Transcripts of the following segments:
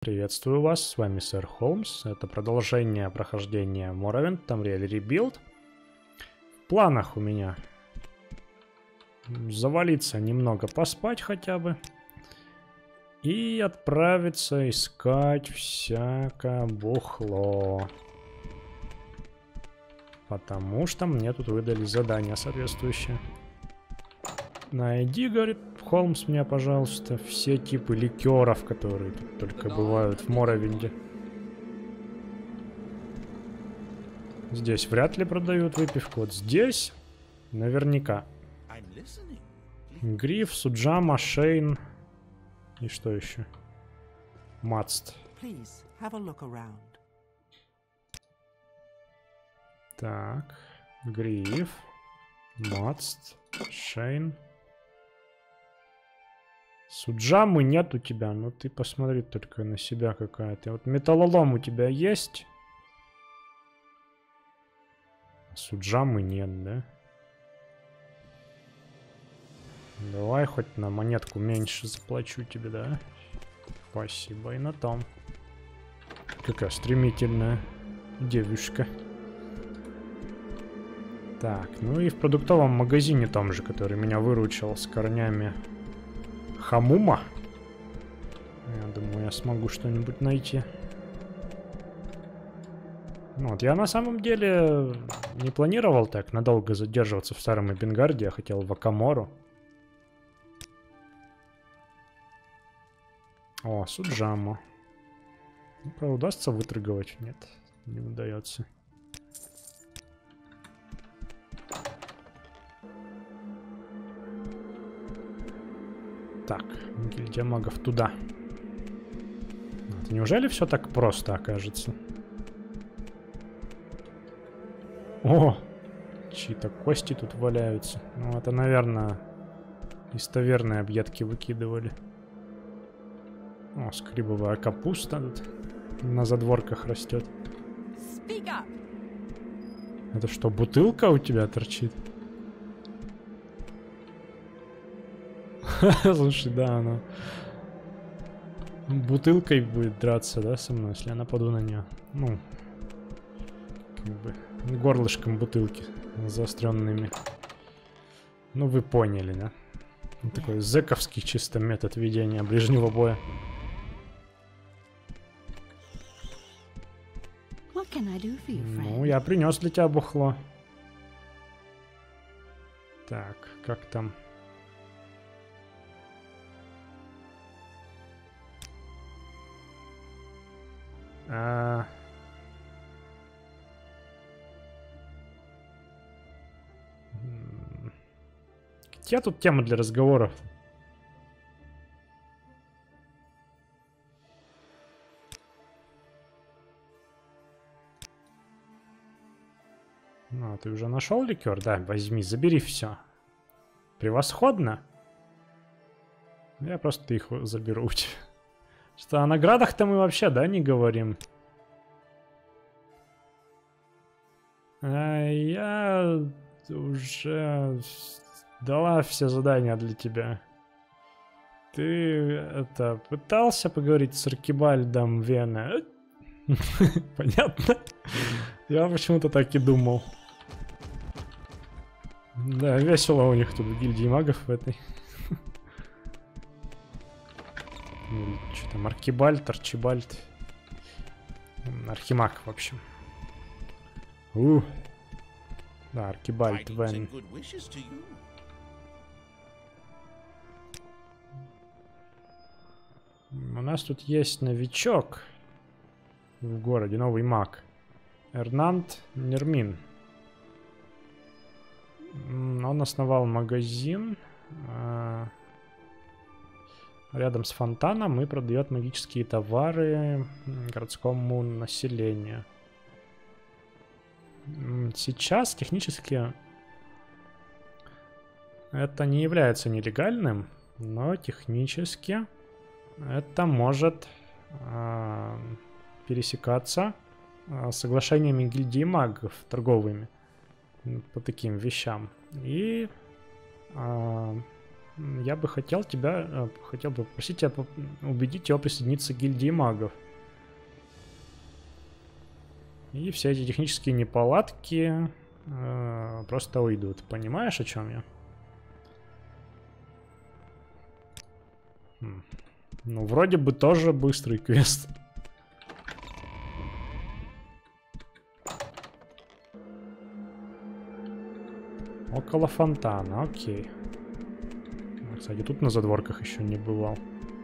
Приветствую вас, с вами сэр Холмс. Это продолжение прохождения Morrowind, Tamriel Rebuild. В планах у меня завалиться немного, поспать хотя бы. И отправиться искать всякое бухло. Потому что мне тут выдали задание соответствующее. Найди, говорит Холмс, мне, пожалуйста, все типы ликеров, которые тут только бывают в Моровинде. Здесь вряд ли продают выпивку. Вот здесь наверняка. Гриф, Суджама, Шейн. И что еще? Мацт. Так. Гриф. Мацт. Шейн. Суджамы нет у тебя, ну ты посмотри только на себя какая-то. Вот металлолом у тебя есть? Суджамы нет, да? Давай хоть на монетку меньше заплачу тебе, да? Спасибо, и на том. Какая стремительная девушка. Так, ну и в продуктовом магазине том же, который меня выручил с корнями Хамума. Я думаю, я смогу что-нибудь найти. Вот, я на самом деле не планировал так надолго задерживаться в Старом Эбенгарде. Я хотел в Акамору. О, Суджама. Ну, удастся выторговать? Нет, не удается. Так, гильдия магов туда. Это неужели все так просто окажется? О! Чьи-то кости тут валяются. Ну, это, наверное, из таверны объедки выкидывали. О, скрибовая капуста тут на задворках растет. Это что, бутылка у тебя торчит? Слушай, да, она бутылкой будет драться, да, со мной, если я нападу на нее. Ну, как бы горлышком бутылки заостренными. Ну, вы поняли, да? Вот такой зэковский чисто метод ведения ближнего боя. Ну, я принес для тебя бухло. Так, как там? Какие тут темы для разговоров? Ну, ты уже нашел ликер? Да, возьми, забери все. Превосходно. Я просто их заберу у тебя. Что, о наградах-то мы вообще, да, не говорим? Я уже дала все задания для тебя. Ты, это, пытался поговорить с Аркибальдом Вена? Понятно? Я почему-то так и думал. Да, весело у них тут в гильдии магов в этой. Что там, Аркибальд, Арчибальд. Архимаг, в общем. Да, Аркибальд Вен. У нас тут есть новичок в городе, новый маг. Эрнанд Нермин. Он основал магазин рядом с фонтаном и продает магические товары городскому населению. Сейчас технически это не является нелегальным, но технически это может пересекаться с соглашениями гильдии магов торговыми по таким вещам. И я бы хотел тебя, хотел бы попросить тебя убедить его присоединиться к гильдии магов. И все эти технические неполадки просто уйдут. Понимаешь, о чем я? Ну, вроде бы тоже быстрый квест. Около фонтана, окей. Кстати, тут на задворках еще не бывал.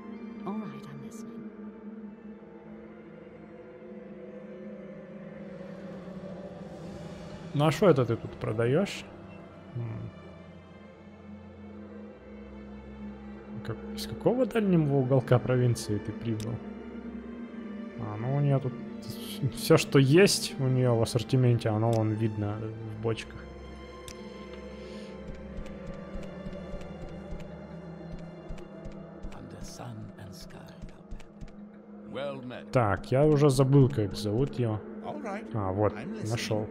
Ну а что это ты тут продаешь? Из какого дальнего уголка провинции ты прибыл? Ну у нее тут все, что есть у нее в ассортименте, оно вон видно в бочках. Так, я уже забыл, как зовут его. А, вот, нашел.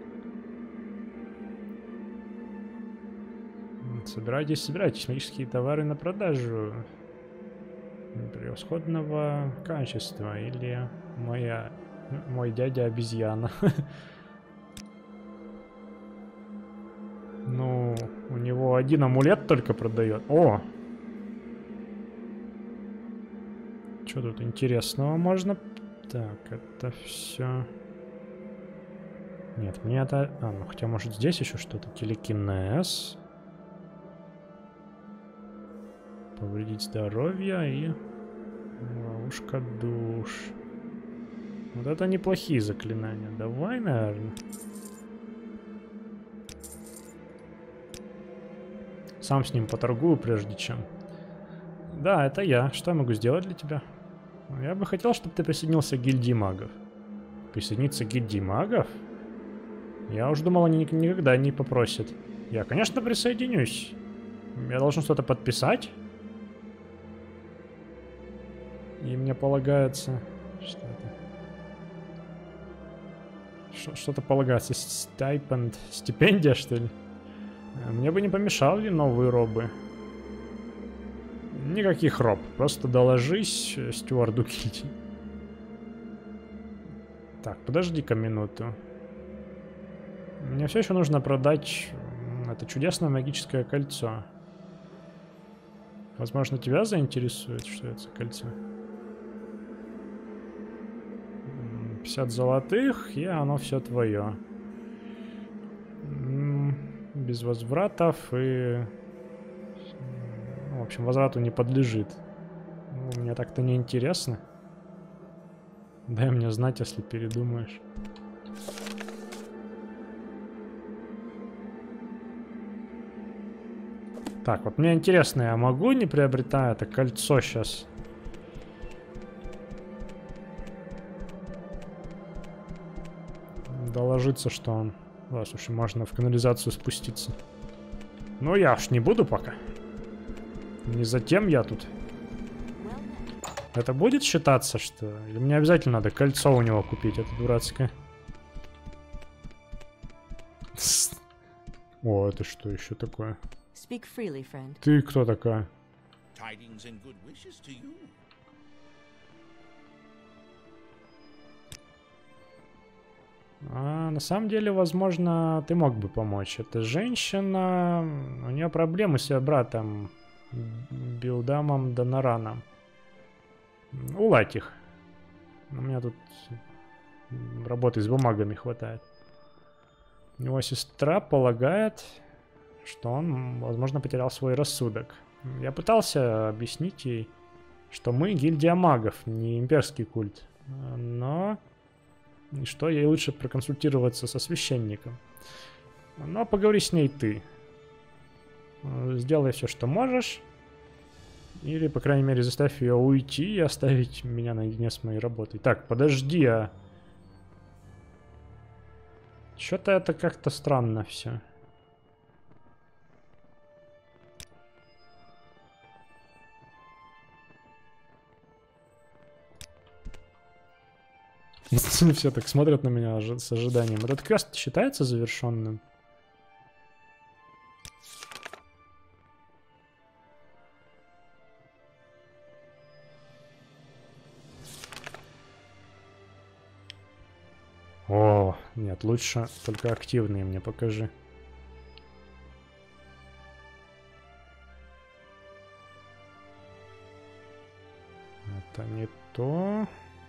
Собирайтесь, собирайтесь. Магические товары на продажу. Превосходного качества. Или мой дядя обезьяна. Ну, у него один амулет только продает. О! Что тут интересного можно? Так, это все. Нет, мне это... ну хотя может здесь еще что-то. Телекинез. Повредить здоровье и... Ловушка душ. Вот это неплохие заклинания. Давай, наверное. Сам с ним поторгую, прежде чем. Да, это я. Что я могу сделать для тебя? Я бы хотел, чтобы ты присоединился к гильдии магов. Присоединиться к гильдии магов? Я уж думал, они никогда не попросят. Я, конечно, присоединюсь. Я должен что-то подписать. И мне полагается... Что это? Что-то полагается. Стипенд. Стипендия, что ли? Мне бы не помешали новые робы. Никаких роб. Просто доложись стюарду гильдии. Так, подожди-ка минуту. Мне все еще нужно продать это чудесное магическое кольцо. Возможно, тебя заинтересует, что это за кольцо. 50 золотых, и оно все твое. Без возвратов и... В общем, возврату не подлежит. Мне так-то не интересно. Дай мне знать, если передумаешь. Так, вот мне интересно, я могу, не приобретая это кольцо сейчас? Доложиться, что он... Да, слушай, можно в канализацию спуститься. Но я уж не буду пока. Не затем я тут. Это будет считаться, что... Или мне обязательно надо кольцо у него купить, это дурацкое. О, это что еще такое? Ты кто такая? На самом деле, возможно, ты мог бы помочь. Это женщина... У нее проблемы с ее братом. Билдамом Донараном. Уладь их. У меня тут работы с бумагами хватает. Его сестра полагает, что он, возможно, потерял свой рассудок. Я пытался объяснить ей, что мы гильдия магов, не имперский культ. Но... И что ей лучше проконсультироваться со священником. Но поговори с ней ты. Сделай все, что можешь. Или, по крайней мере, заставь ее уйти и оставить меня наедине с моей работой. Так, подожди, а... Что-то это как-то странно все. Все так смотрят на меня с ожиданием. Этот квест считается завершенным? Нет, лучше только активные мне покажи. Это не то.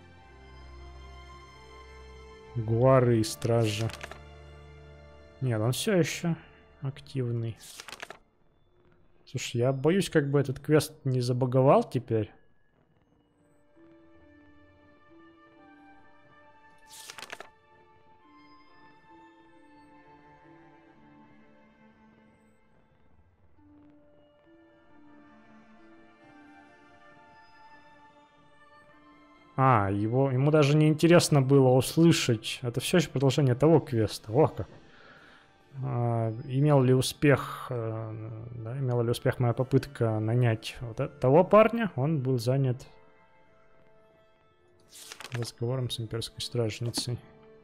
Гуары и стражи. Нет, он все еще активный. Слушай, я боюсь, как бы этот квест не забаговал теперь. Ему даже не интересно было услышать. Это все еще продолжение того квеста. О, как. Имела ли успех моя попытка нанять того парня? Он был занят разговором с имперской стражницей.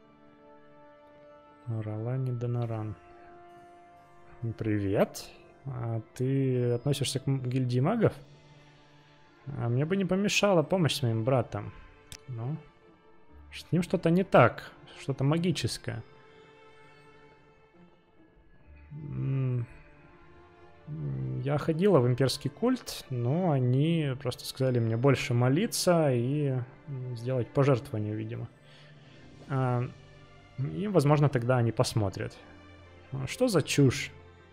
Ролани Доноран. Привет. Ты относишься к гильдии магов? Мне бы не помешала помощь с моим братом. Ну, с ним что-то не так. Что-то магическое. Я ходила в имперский культ, но они просто сказали мне больше молиться и сделать пожертвование, видимо. И, возможно, тогда они посмотрят. Что за чушь?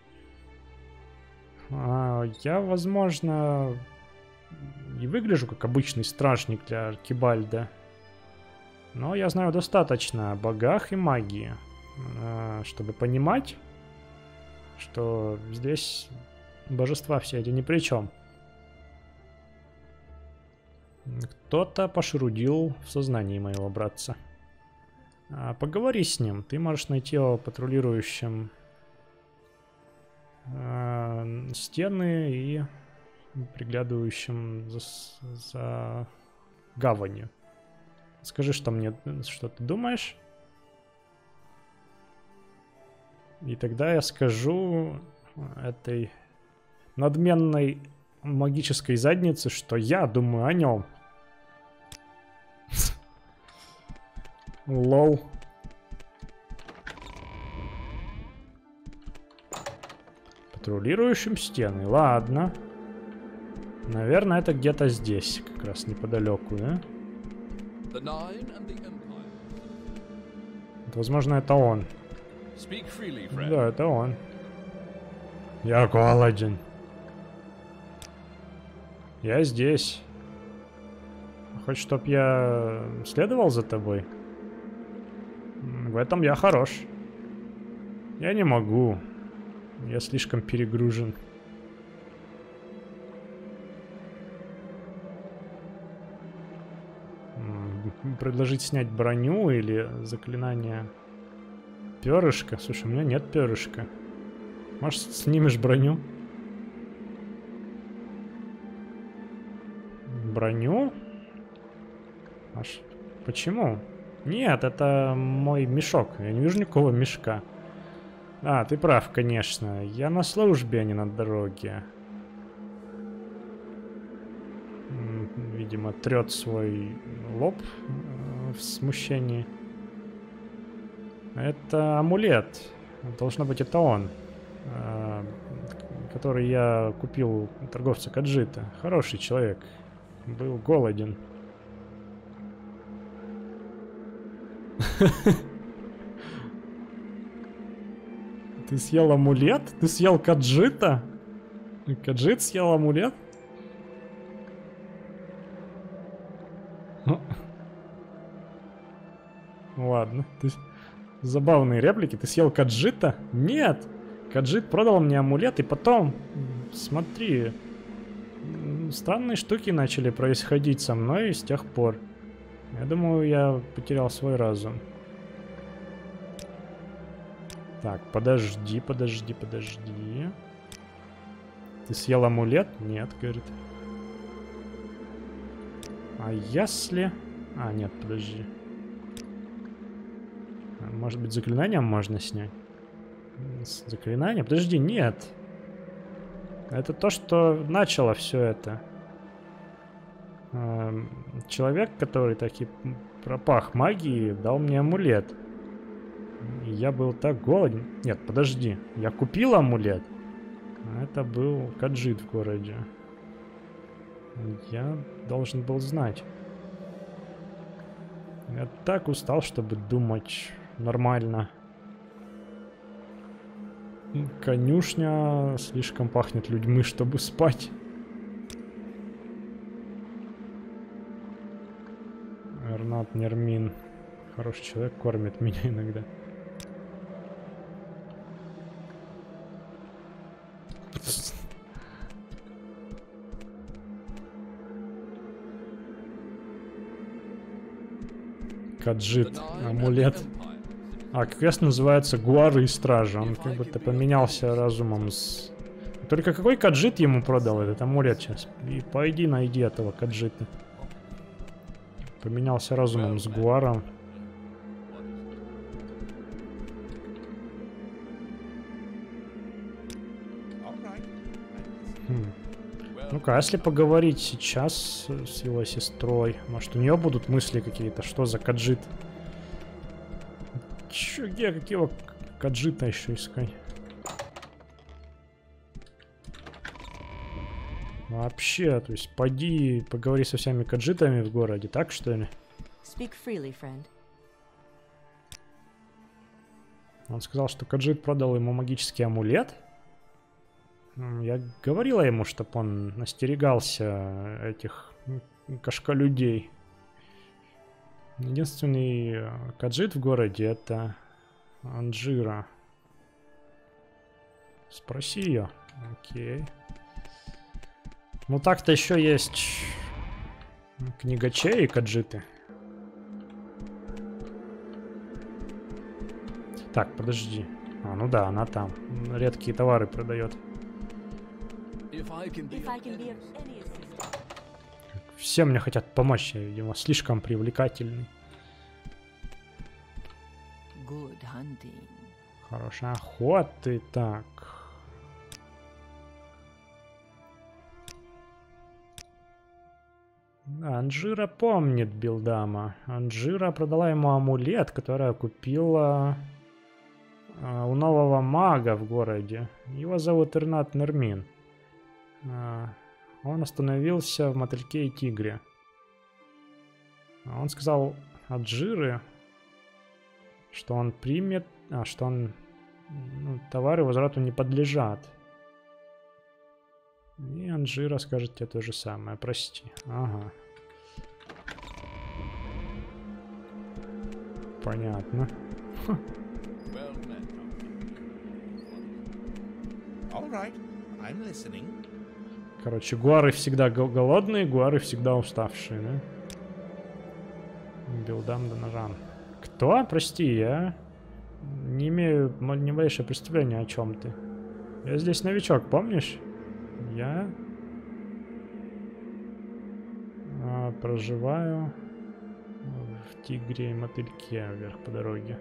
Я, возможно, и выгляжу как обычный стражник для Аркибальда. Но я знаю достаточно о богах и магии, чтобы понимать, что здесь божества все эти ни при чем. Кто-то пошерудил в сознании моего братца. Поговори с ним. Ты можешь найти его патрулирующим стены и приглядывающим за гаванью. Скажи, что ты думаешь. И тогда я скажу этой надменной магической заднице, что я думаю о нем. Лол. Патрулирующим стены. Ладно. Наверное, это где-то здесь, как раз неподалеку, да? Возможно, это он. Да, это он. Я голоден. Я здесь. Хочешь, чтоб я следовал за тобой? В этом я хорош. Я не могу. Я слишком перегружен. Предложить снять броню или заклинание перышка. Слушай, у меня нет перышка. Может, снимешь броню? Броню? Почему? Нет, это мой мешок. Я не вижу никакого мешка. Ты прав, конечно. Я на службе, а не на дороге. Видимо, трет свой лоб в смущении. Это амулет. Должно быть, это он. Который я купил у торговца Каджита. Хороший человек. Был голоден. Ты съел амулет? Ты съел Каджита? Каджит съел амулет? Ладно. Забавные реплики. Ты съел Каджита? Нет! Каджит продал мне амулет, и потом... Смотри... Странные штуки начали происходить со мной с тех пор. Я думаю, я потерял свой разум. Так, подожди. Ты съел амулет? Нет, говорит. А если... нет, подожди. Может быть, заклинанием можно снять? Заклинание? Подожди, нет. Это то, что начало все это. Человек, который таки пропах магией, дал мне амулет. Я был так голоден. Нет, подожди. Я купил амулет. Это был Кhajiit в городе. Я должен был знать. Я так устал, чтобы думать нормально. Конюшня слишком пахнет людьми, чтобы спать. Эрнат Нермин. Хороший человек, кормит меня иногда. Khajiit, амулет. А, квест называется Гуары и Стражи. Он как будто поменялся разумом с... Только какой Khajiit ему продал этот амулет сейчас? И пойди найди этого Khajiit. Поменялся разумом с Гуаром. Ну-ка, а если поговорить сейчас с его сестрой, может у нее будут мысли какие-то, что за Khajiit? Чё, где, какого Khajiit еще искать? Вообще, то есть поди поговори со всеми Khajiit'ами в городе, так что ли? Speak freely, friend. Он сказал, что Khajiit продал ему магический амулет. Я говорила ему, чтобы он остерегался этих кошколюдей. Единственный Khajiit в городе — это Анжира. Спроси ее. Окей. Ну так-то еще есть книгачей и Khajiit'ы. Так, подожди. А, ну да, она там. Редкие товары продает. Все мне хотят помочь, я, видимо, слишком привлекательный. Хорошая охота, так. Да, Анжира помнит Билдама. Анжира продала ему амулет, который купила у нового мага в городе. Его зовут Эрнат Нермин. Он остановился в мотыльке и тигре. Он сказал Анжире, что он примет, что он, товары возврату не подлежат. И Анжира скажет тебе то же самое. Прости. Ага. Понятно. Короче, гуары всегда голодные, гуары всегда уставшие, да? Билдам Данажан. Кто? Прости, я не имею ни малейшего представления, о чем ты. Я здесь новичок, помнишь? Я проживаю в Тигре и Мотыльке вверх по дороге.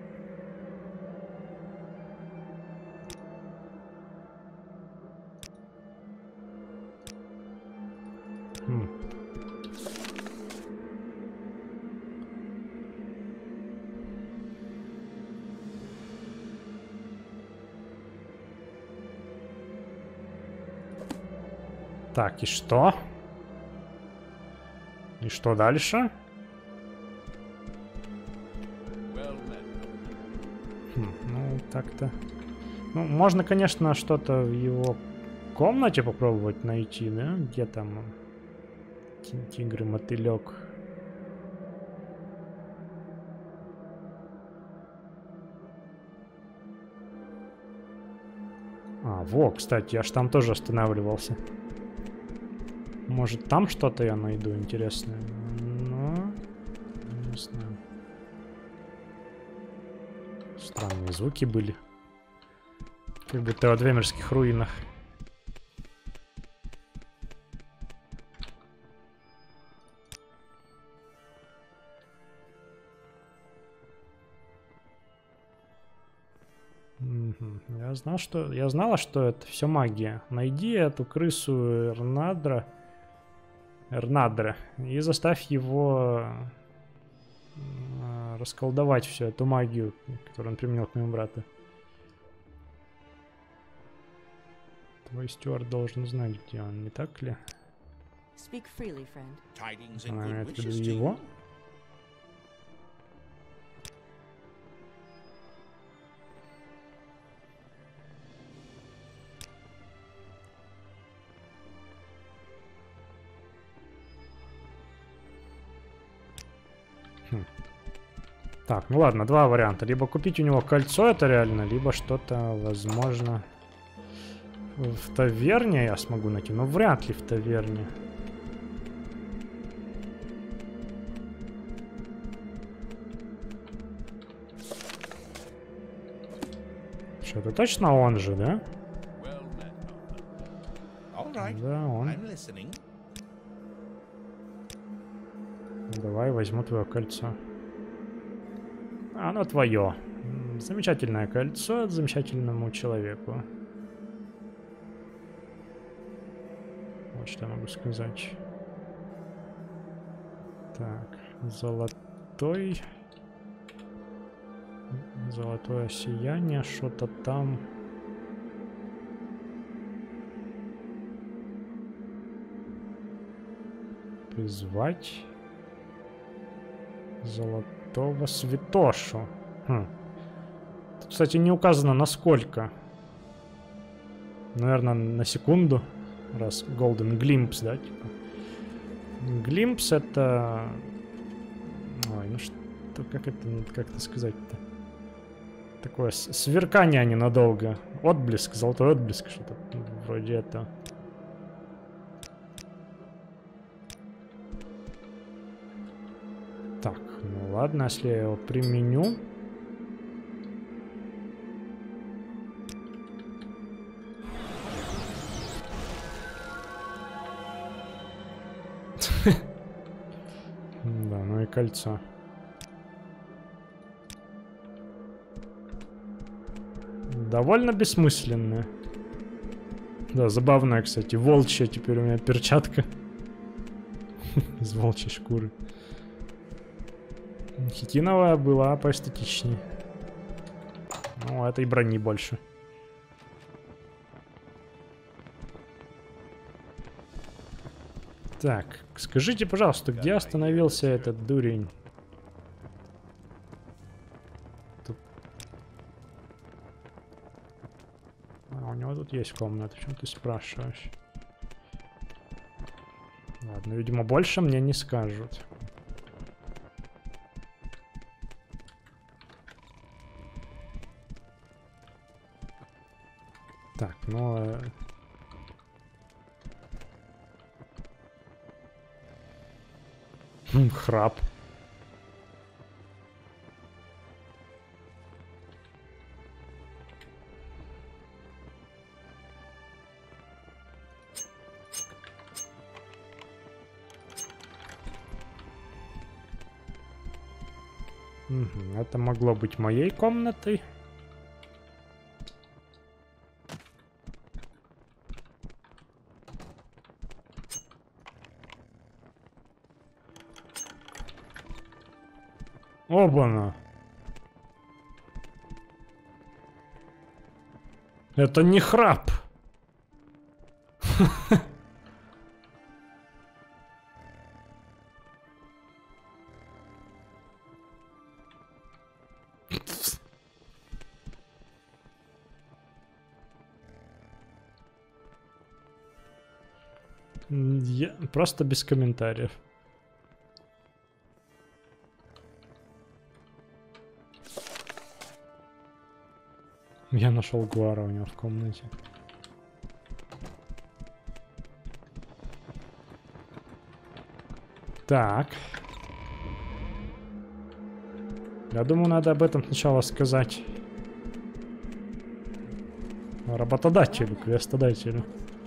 Так, и что? И что дальше? Ну, так-то... Ну, можно, конечно, что-то в его комнате попробовать найти, да? Где там он? Тигр и мотылек. А, во, кстати, я ж там тоже останавливался. Может, там что-то я найду интересное. Но... не знаю. Странные звуки были. Как будто в Двемерских руинах. Я знала, что это все магия. Найди эту крысу Эрнадра и заставь его расколдовать всю эту магию, которую он применил к моему брату. Твой Стюарт должен знать, где он, не так ли? Speak freely, friend. Она имеет в виду его? Так, ну ладно, два варианта. Либо купить у него кольцо, это реально, либо что-то, возможно, в таверне я смогу найти. Но вряд ли в таверне. Что, это точно он же, да? Да, он. Давай возьму твое кольцо. Оно твое. Замечательное кольцо замечательному человеку. Вот что я могу сказать. Так, золотой. Золотое сияние, что-то там. Призвать. Золотого святошу. Хм. Тут, кстати, не указано насколько. Наверное, на секунду. Раз Golden Glimpse, да? Типа. Glimpse это... Ой, ну что... Как это сказать-то? Такое сверкание ненадолго. Отблеск, золотой отблеск, что-то вроде этого. Так, ну ладно, если я его применю. Да, ну и кольцо. Довольно бессмысленное. Да, забавная, кстати. Волчья теперь у меня перчатка. Из волчьей шкуры. Хитиновая была поэстетичней. Ну, этой брони больше. Так, скажите, пожалуйста, где остановился этот дурень? Тут... А, у него тут есть комната, о чем ты спрашиваешь? Ладно, видимо, больше мне не скажут. Так, ну... Храп. Это могло быть моей комнатой. Оба-на. Это не храп. Я просто без комментариев. Я нашел Гуара у него в комнате. Так. Я думаю, надо об этом сначала сказать работодателю, квестодателю.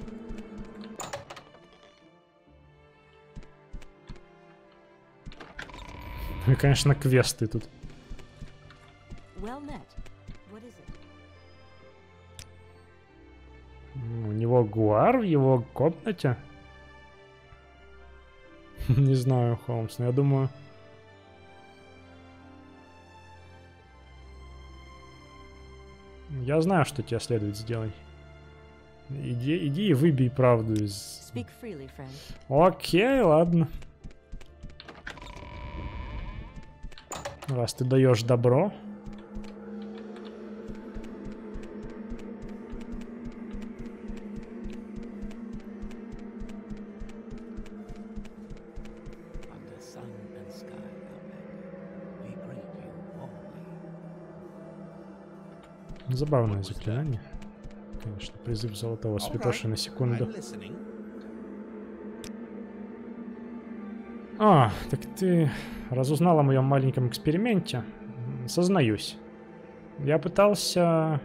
И, конечно, квесты тут. У него Гуар в его комнате? Не знаю, Холмс, но я думаю... Я знаю, что тебе следует сделать. Иди и выбей правду из... Speak freely, friend. Окей, ладно. Раз ты даешь добро. Забавное заклинание. Конечно, призыв золотого святоши на секунду. А, так ты разузнал о моем маленьком эксперименте. Сознаюсь. Я пытался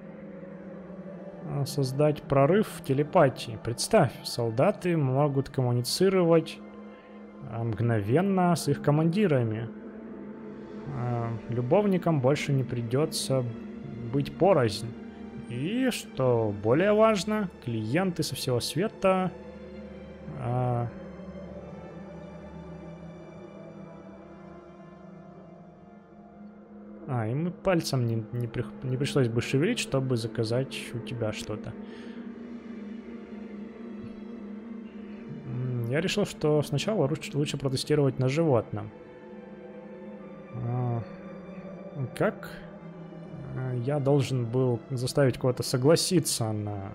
создать прорыв в телепатии. Представь, солдаты могут коммуницировать мгновенно с их командирами. Любовникам больше не придется быть порознь. И, что более важно, клиенты со всего света... им и пальцем не пришлось бы шевелить, чтобы заказать у тебя что-то. Я решил, что сначала лучше протестировать на животном. Как я должен был заставить кого-то согласиться на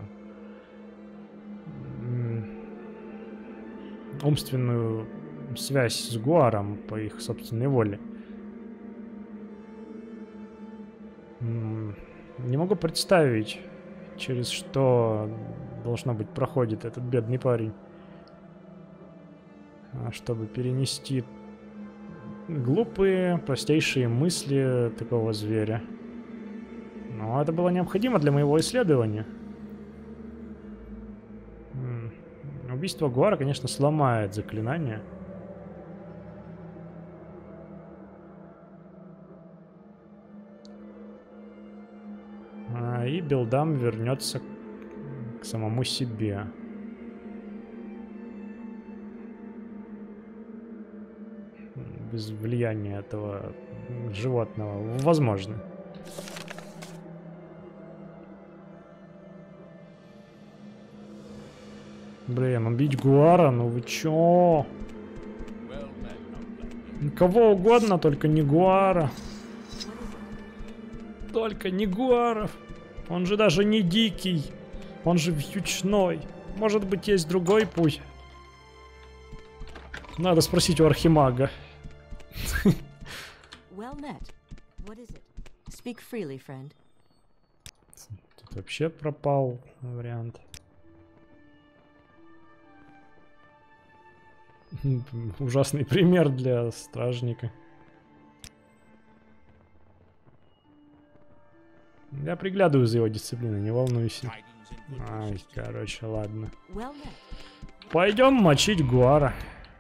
умственную связь с Гуаром по их собственной воле? Не могу представить, через что, должно быть, проходит этот бедный парень, чтобы перенести глупые, простейшие мысли такого зверя. Но это было необходимо для моего исследования. Убийство Гуара, конечно, сломает заклинание. И Белдам вернется к самому себе. Без влияния этого животного. Возможно. Блин, убить Гуара? Ну вы чё? Кого угодно, только не Гуара. Только не Гуаров. Он же даже не дикий. Он же вьючной. Может быть, есть другой путь? Надо спросить у Архимага. Well met. What is it? Speak freely, friend. Тут вообще пропал вариант. Ужасный пример для стражника. Я приглядываю за его дисциплиной, не волнуйся. Ай, короче, ладно. Пойдем мочить Гуара.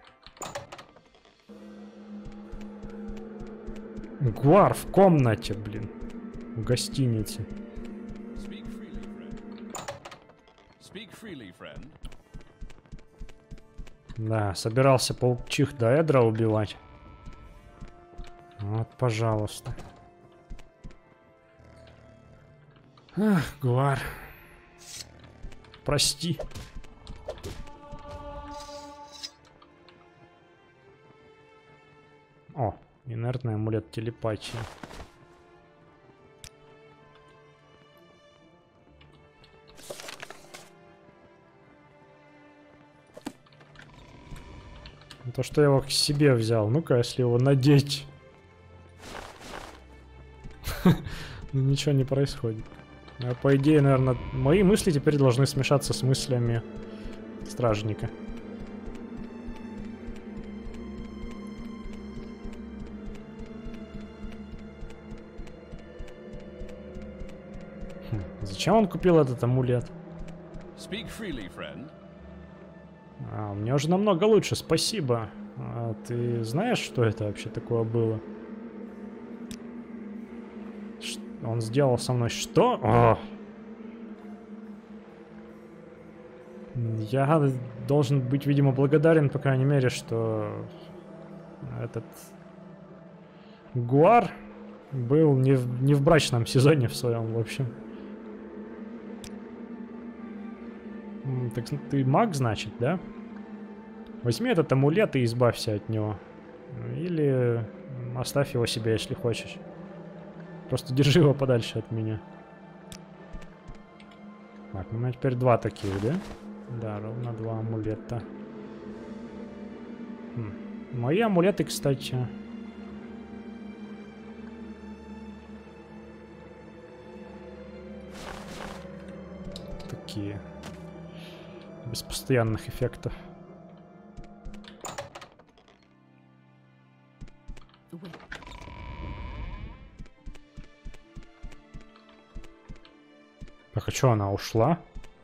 Гуар в комнате, блин. В гостинице. Да, собирался паучих Даэдра убивать. Вот, пожалуйста. Ах, Гуар. Прости. О, инертный амулет телепатии. То, что я его к себе взял. Ну-ка, если его надеть. Ничего не происходит. По идее, наверное, мои мысли теперь должны смешаться с мыслями стражника. Зачем он купил этот амулет? У меня уже намного лучше, спасибо. А ты знаешь, что это вообще такое было? Он сделал со мной что? О! Я должен быть, видимо, благодарен, по крайней мере, что этот Гуар был не в брачном сезоне в своем, в общем. Так ты маг, значит, да? Возьми этот амулет и избавься от него. Или оставь его себе, если хочешь. Просто держи его подальше от меня. Так, у меня теперь 2 таких, да? Да, ровно 2 амулета. Мои амулеты, кстати... Такие. Без постоянных эффектов. Так, а что, она ушла?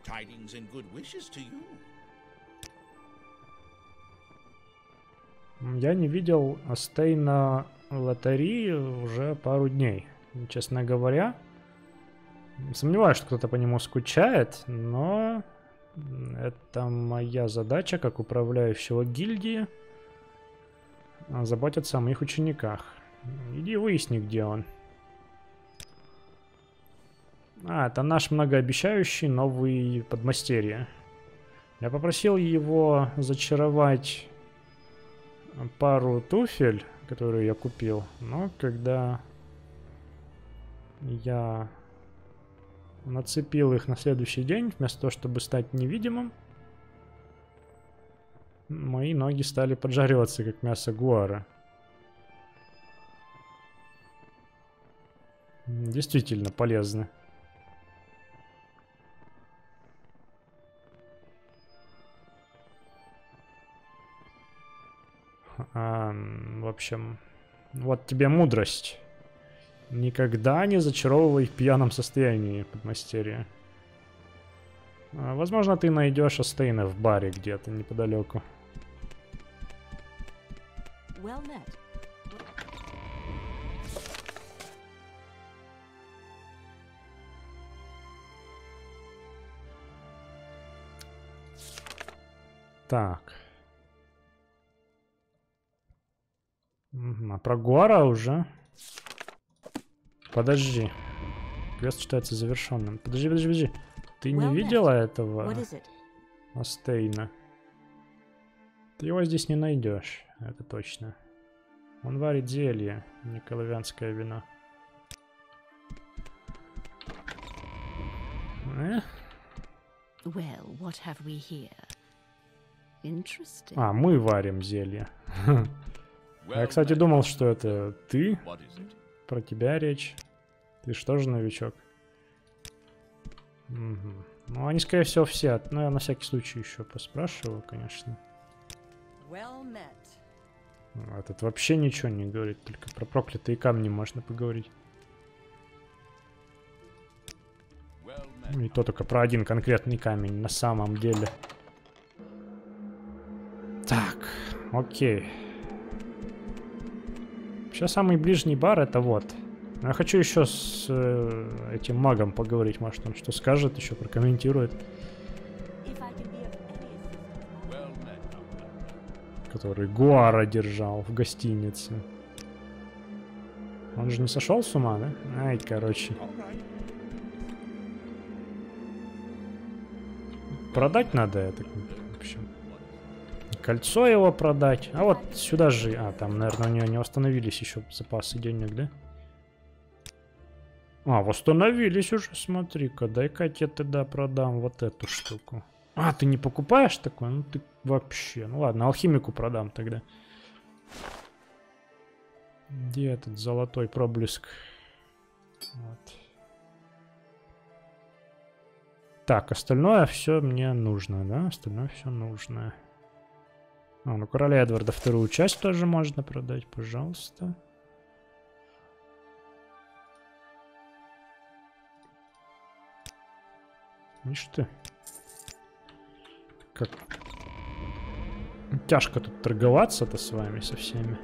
Я не видел Стейна Лотари уже пару дней. Честно говоря. Сомневаюсь, что кто-то по нему скучает, но это моя задача, как управляющего гильдии, заботиться о моих учениках. Иди выясни, где он. А, это наш многообещающий новый подмастерье. Я попросил его зачаровать пару туфель, которые я купил, но когда я нацепил их на следующий день, вместо того, чтобы стать невидимым, мои ноги стали поджариваться, как мясо гуара. Действительно полезно. В общем, вот тебе мудрость. Никогда не зачаровывай в пьяном состоянии подмастерья. Возможно, ты найдешь Стейна в баре где-то неподалеку. Так. А про Гуара уже? Подожди. Квест считается завершенным. Подожди. Ты не видела этого Стейна? Ты его здесь не найдешь, это точно. Он варит зелье, не коловянское вино. А, мы варим зелье. Я, кстати, думал, что это ты. Про тебя речь. Ты что же новичок? Угу. Ну, они, скорее всего, все. Ну, я на всякий случай еще поспрашиваю, конечно. Этот вообще ничего не говорит. Только про проклятые камни можно поговорить. И то только про один конкретный камень на самом деле. Так, окей. Сейчас самый ближний бар это вот. Но я хочу еще с этим магом поговорить. Может, он что скажет, еще прокомментирует. Который Гуара держал в гостинице. Он же не сошел с ума, да? Ай, короче. Продать надо это. В общем. Кольцо его продать. А вот сюда же... А, там, наверное, у него не восстановились еще запасы денег, да? А, восстановились уже, смотри-ка. Дай-ка я тебе тогда продам вот эту штуку. А, ты не покупаешь такое? Ну ты вообще... Ну ладно, алхимику продам тогда. Где этот золотой проблеск? Вот. Так, остальное все мне нужно, да? Остальное все нужно. А, ну короля Эдварда вторую часть тоже можно продать, пожалуйста. Ишь ты. Как тяжко тут торговаться-то с вами, со всеми.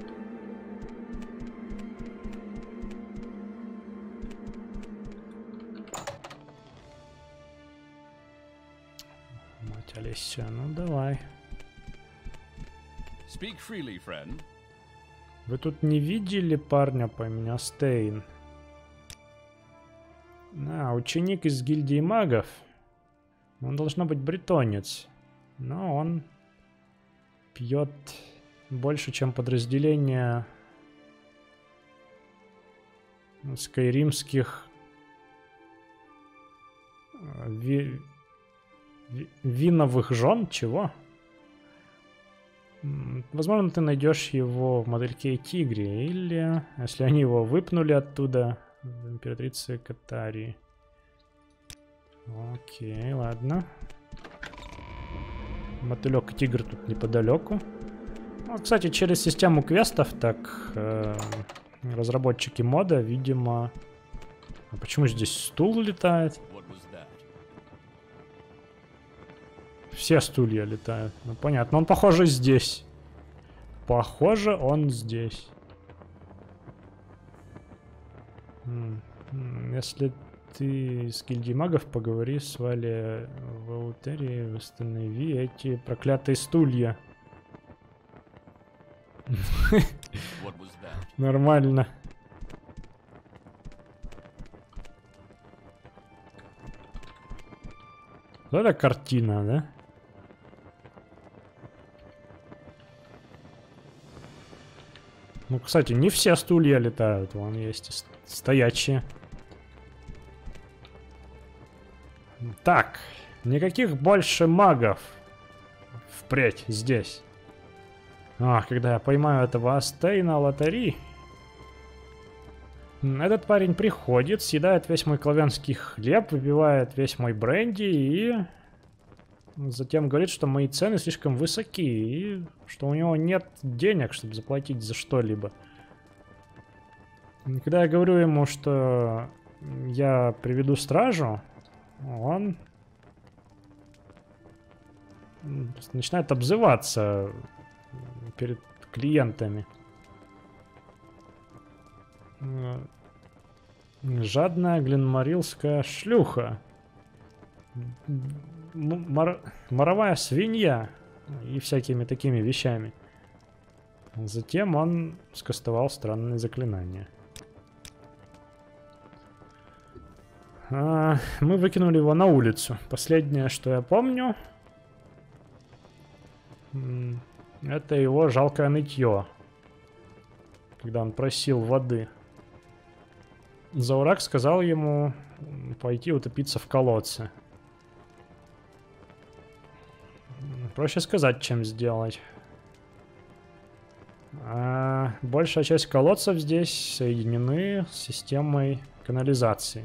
Мать Олеся, ну давай. Speak freely, friend. Вы тут не видели парня по имени Стейн? А, ученик из гильдии магов. Он должно быть бретонец. Но он пьет больше, чем подразделение скайримских виновых жен. Чего? Возможно, ты найдешь его в модельке Тигре, или если они его выпнули оттуда, в императрице Катарии. Окей, ладно. Мотылек и тигр тут неподалеку. Ну, кстати, через систему квестов так разработчики мода, видимо... А почему здесь стул летает? Все стулья летают. Ну, понятно. Он, похоже, здесь. Похоже, он здесь. Если ты с гильдией магов, поговори с Вали в Аутерии, восстанови эти проклятые стулья. Нормально. Вот это картина, да? Ну, кстати, не все стулья летают. Вон есть стоячие. Так, никаких больше магов впредь здесь. Когда я поймаю этого Астейна Лотари, этот парень приходит, съедает весь мой клавянский хлеб, выпивает весь мой бренди и затем говорит, что мои цены слишком высоки и что у него нет денег, чтобы заплатить за что-либо. Когда я говорю ему, что я приведу стражу, он начинает обзываться перед клиентами. Жадная гленморилская шлюха. Моровая свинья. И всякими такими вещами. Затем он скастовал странные заклинания. Мы выкинули его на улицу. Последнее, что я помню, это его жалкое нытье. Когда он просил воды. Заурак сказал ему пойти утопиться в колодце. Проще сказать, чем сделать. Большая часть колодцев здесь соединены с системой канализации.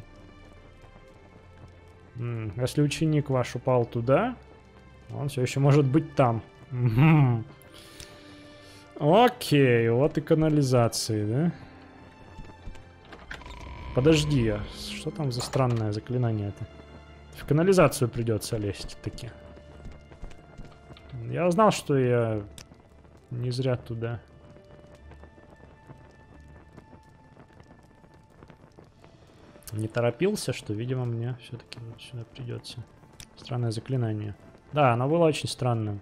Если ученик ваш упал туда, он все еще может быть там. Окей, вот и канализации, да? Подожди, а что там за странное заклинание-то? В канализацию придется лезть таки. Я знал, что я не зря туда. Не торопился, что, видимо, мне все-таки сюда придется. Странное заклинание. Да, оно было очень странным.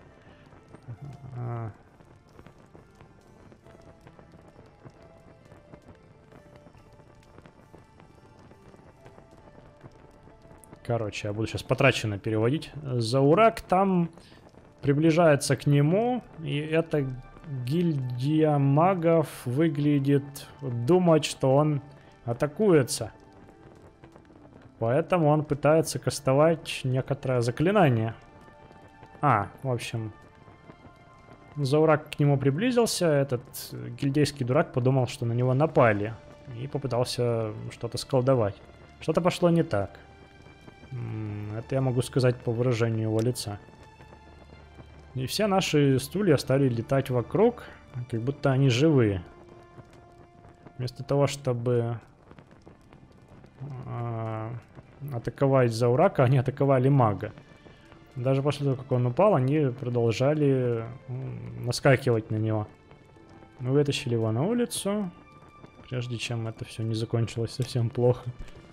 Короче, я буду сейчас потраченно переводить. Заурак там приближается к нему, и эта гильдия магов выглядит думать, что он атакуется. Поэтому он пытается кастовать некоторое заклинание. В общем, Заурак к нему приблизился, этот гильдейский дурак подумал, что на него напали, и попытался что-то сколдовать. Что-то пошло не так. Это я могу сказать по выражению его лица. И все наши стулья стали летать вокруг, как будто они живые. Вместо того, чтобы атаковать Заурака, они атаковали мага. Даже после того, как он упал, они продолжали наскакивать на него. Мы вытащили его на улицу, прежде чем это все не закончилось совсем плохо.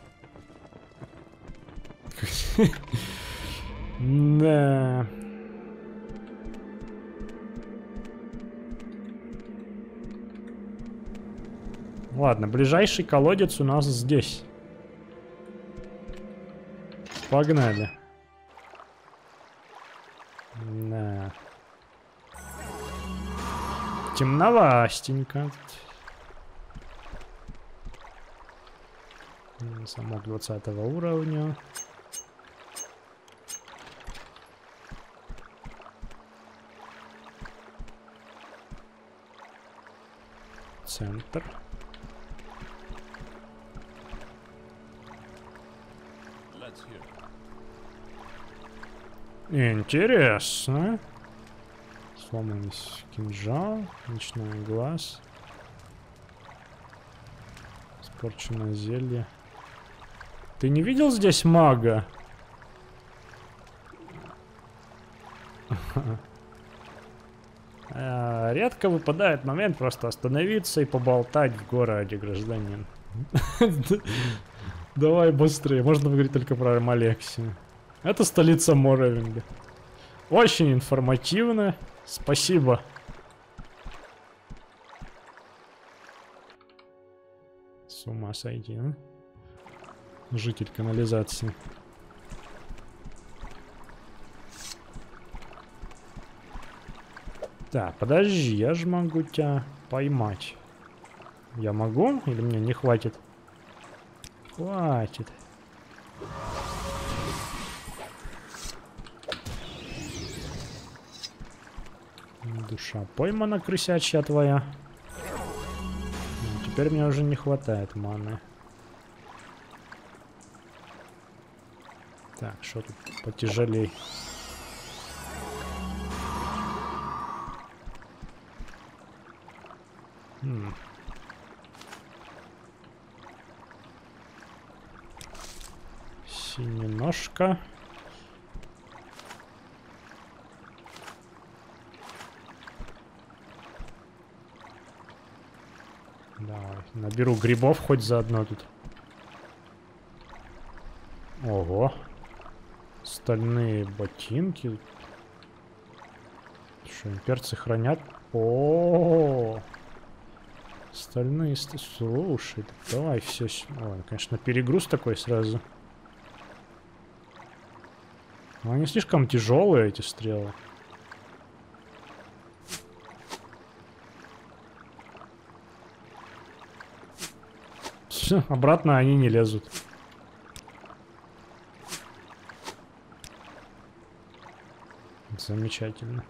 Да. Ладно, ближайший колодец у нас здесь. Погнали. темновастенько. Замок 20 уровня. Центр. Интересно. Сломанный кинжал, ночной глаз. Испорченное зелье. Ты не видел здесь мага? Редко выпадает момент просто остановиться и поболтать в городе, гражданин. Давай быстрее, можно говорить только про Малексию. Это столица Моровинга. Очень информативно. Спасибо. С ума сойти, а? Житель канализации. Так, подожди, я же могу тебя поймать. Я могу? Или мне не хватит? Хватит. Душа поймана, крысячья твоя. Ну, теперь мне уже не хватает маны. Так, что тут потяжелей? Синеножка. Давай, наберу грибов хоть заодно тут. Ого. Стальные ботинки. Что, имперцы хранят? О-о-о. Стальные... Слушай, давай все... Ой, конечно, перегруз такой сразу. Но они слишком тяжелые, эти стрелы. Все, обратно они не лезут. Замечательно.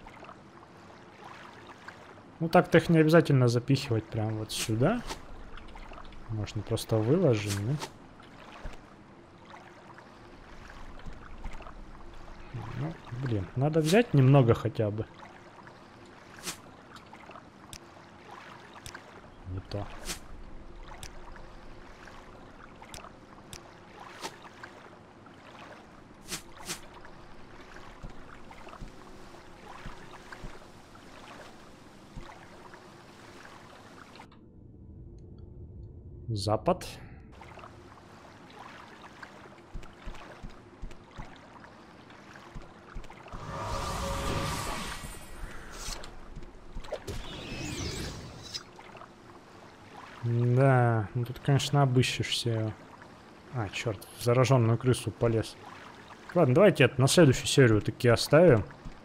Ну так-то их не обязательно запихивать прямо вот сюда. Можно просто выложить, да? Ну, блин, надо взять немного хотя бы. Не то. Запад. Да, ну тут, конечно, обыщешься его. А, черт, в зараженную крысу полез. Ладно, давайте это на следующую серию таки оставим.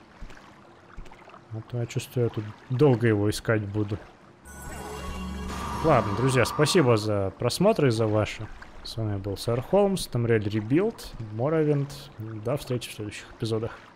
А то я чувствую, я тут долго его искать буду. Ладно, друзья, спасибо за просмотр и за ваши. С вами был Сэр Холмс, Tamriel Rebuild, Morrowind. До встречи в следующих эпизодах.